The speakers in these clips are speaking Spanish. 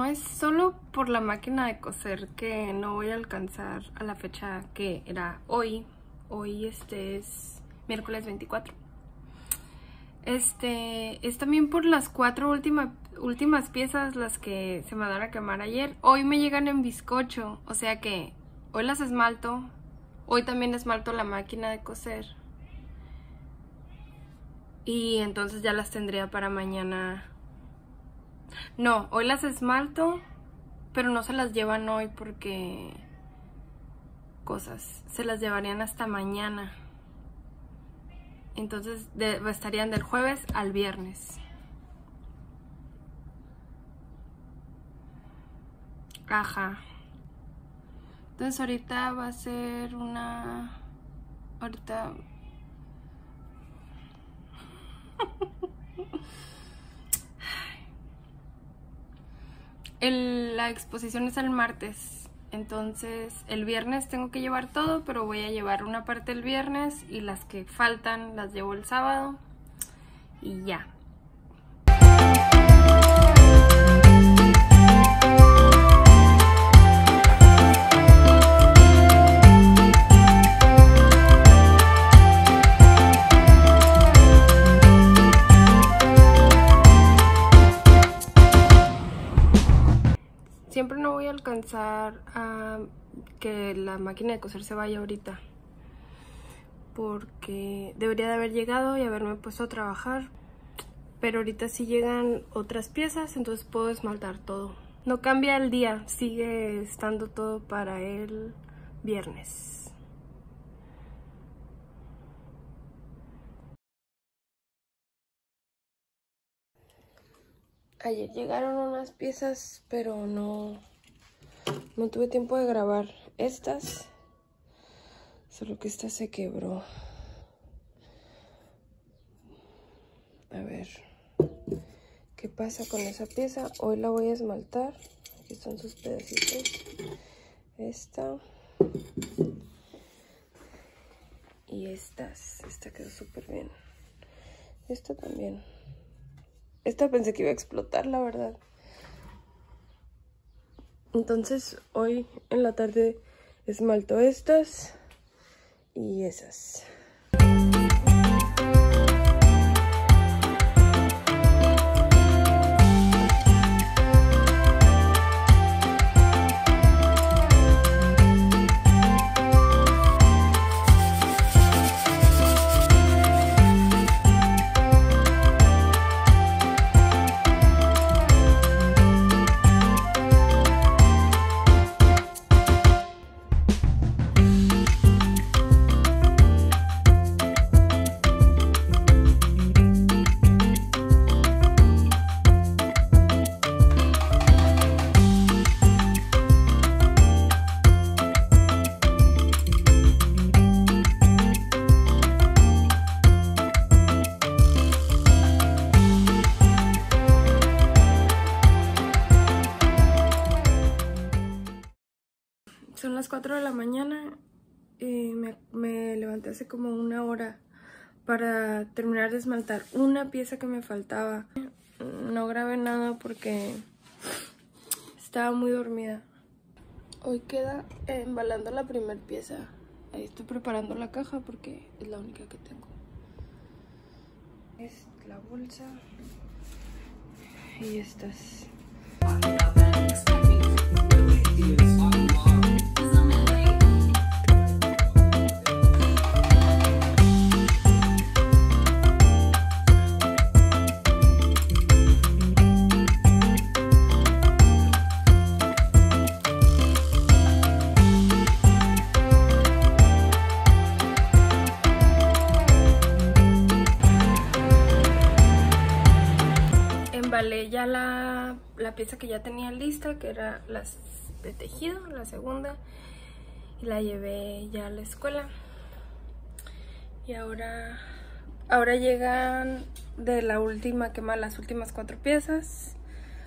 no es solo por la máquina de coser que no voy a alcanzar a la fecha que era hoy. Hoy es miércoles 24. Es también por las 4 últimas piezas, las que se me van a quemar ayer. Hoy me llegan en bizcocho, o sea que hoy las esmalto. Hoy también esmalto la máquina de coser. Y entonces ya las tendría para mañana. No, hoy las esmalto, pero no se las llevan hoy porque se las llevarían hasta mañana. Entonces estarían del jueves al viernes. Ajá. Entonces ahorita va a ser ahorita... La exposición es el martes. Entonces el viernes tengo que llevar todo, pero voy a llevar una parte el viernes y las que faltan las llevo el sábado y ya. Siempre no voy a alcanzar a que la máquina de coser se vaya ahorita, porque debería de haber llegado y haberme puesto a trabajar, pero ahorita sí llegan otras piezas, entonces puedo esmaltar todo. No cambia el día, sigue estando todo para el viernes. Ayer llegaron unas piezas, pero no tuve tiempo de grabar estas. Solo que esta se quebró. A ver qué pasa con esa pieza. Hoy la voy a esmaltar. Aquí están sus pedacitos. Esta. Y estas. Esta quedó súper bien. Esta también. Esta pensé que iba a explotar, la verdad. Entonces hoy en la tarde esmalto estas y esas. Son las 4 de la mañana y me levanté hace como una hora para terminar de esmaltar una pieza que me faltaba. No grabé nada porque estaba muy dormida. Hoy queda embalando la primera pieza. Ahí estoy preparando la caja porque es la única que tengo. Es la bolsa y estas. Embalé ya la pieza que ya tenía lista, que era las de tejido, la segunda, y la llevé ya a la escuela. Y ahora llegan de la última quema las últimas 4 piezas.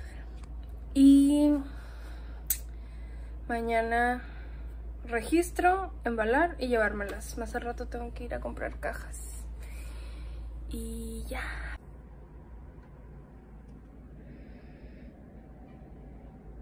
Y mañana registro, embalar y llevármelas. Más al rato tengo que ir a comprar cajas. Y ya.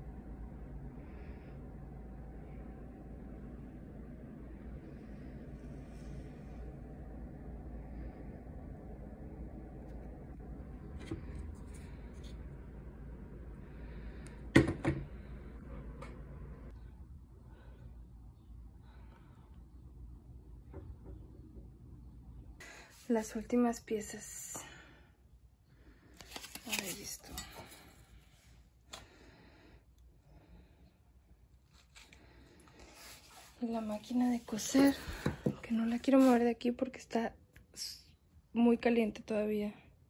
las últimas piezas. A ver esto. La máquina de coser, que no la quiero mover de aquí porque está muy caliente todavía.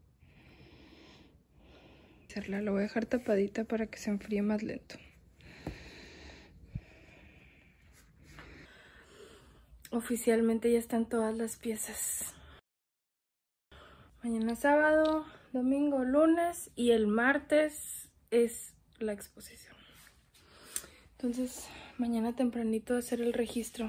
La voy a dejar tapadita para que se enfríe más lento. Oficialmente ya están todas las piezas. Mañana sábado, domingo, lunes y el martes es la exposición. Entonces mañana tempranito hacer el registro.